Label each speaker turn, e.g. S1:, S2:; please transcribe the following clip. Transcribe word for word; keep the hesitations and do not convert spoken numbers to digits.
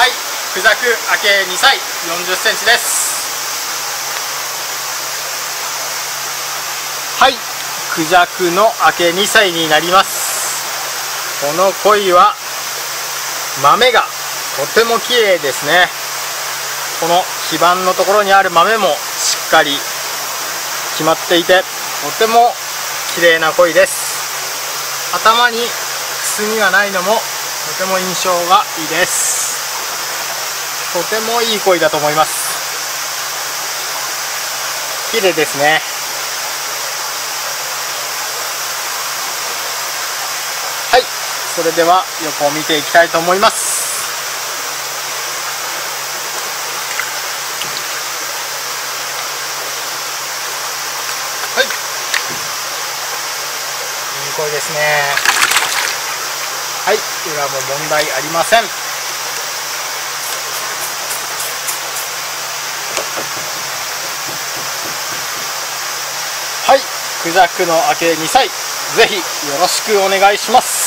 S1: はい、クジャク明けにさい、よんじゅっセンチです。はい、クジャクの明けにさいになります。この鯉は豆がとても綺麗ですね。この基盤のところにある豆もしっかり決まっていて、とても綺麗な鯉です。頭にくすみがないのもとても印象がいいです。とてもいい鯉だと思います。綺麗ですね。はい、それでは横を見ていきたいと思います。はい、いい鯉ですね。はい、裏も問題ありません。はい、クジャクの明けにさい、ぜひよろしくお願いします。